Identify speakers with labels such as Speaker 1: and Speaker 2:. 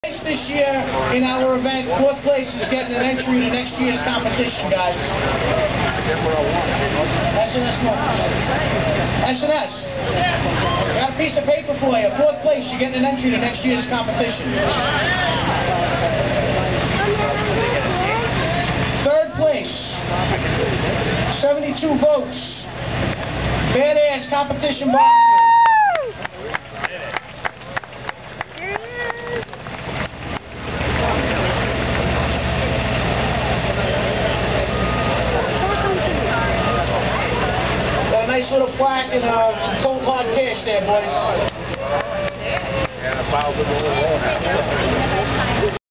Speaker 1: This year in our event, fourth place is getting an entry to next year's competition, guys. S&S S&S. Got a piece of paper for you. Fourth place, you're getting an entry to next year's competition. Third place, 72 votes. Badass competition barbecue. Nice little plaque and some cold hard cash there, boys.